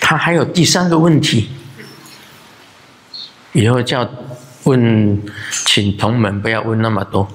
他还有第三个问题，以后叫问，请同门不要问那么多，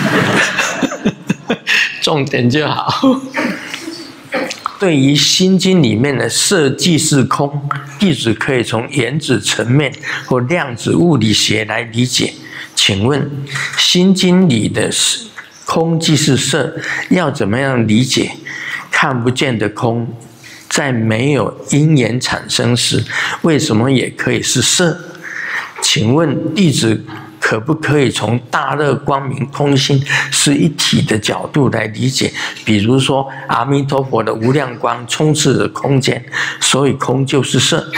重点就好。对于《心经》里面的色即是空，弟子可以从原子层面或量子物理学来理解。请问，《心经》里的空即是色，要怎么样理解？看不见的空，在没有因缘产生时，为什么也可以是色？请问弟子可不可以从大乐光明空性是一体的角度来理解？比如说，阿弥陀佛的无量光充斥着空间，所以空就是色。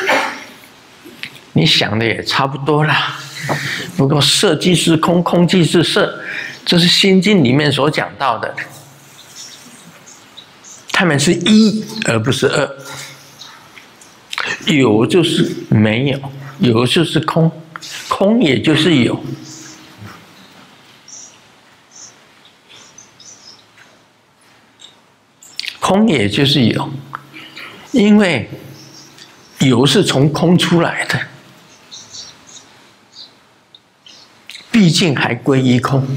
你想的也差不多啦。不过色即是空，空即是色，这是《心经》里面所讲到的。他们是一而不是二，有就是没有，有就是空，空也就是有。空也就是有，因为有是从空出来的，毕竟还归一空。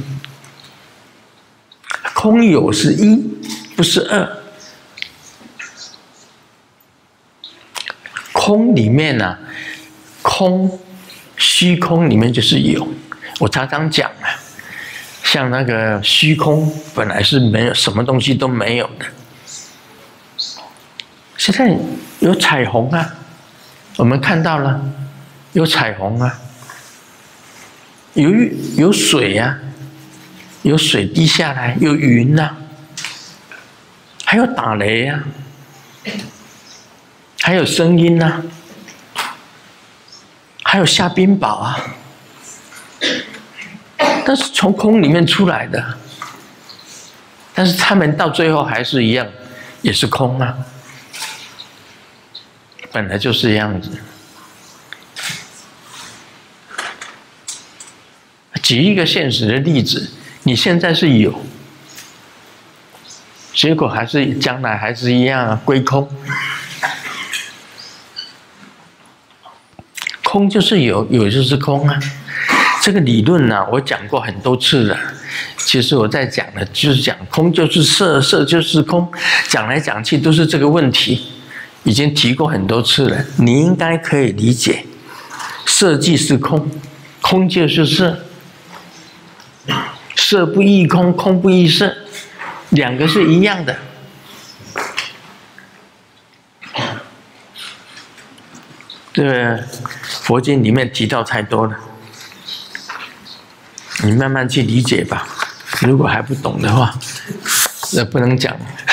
空有是一，不是二。空里面啊，空虚空里面就是有。我常常讲啊，像那个虚空本来是没有什么东西都没有的，现在有彩虹啊，我们看到了有彩虹啊，有水啊，有水滴下来，有云啊，还有打雷啊，还有声音啊，还有下冰雹啊，但是从空里面出来的，但是他们到最后还是一样，也是空啊，本来就是这样子。举一个现实的例子，你现在是有，结果还是将来还是一样啊，归空。空就是有，有就是空啊。这个理论呢，我讲过很多次了。其实我在讲的就是讲空就是色，色就是空，讲来讲去都是这个问题，已经提过很多次了。你应该可以理解，色即是空，空就是色，色不异空，空不异色，两个是一样的。这个佛经里面提到太多了，你慢慢去理解吧。如果还不懂的话，那不能讲。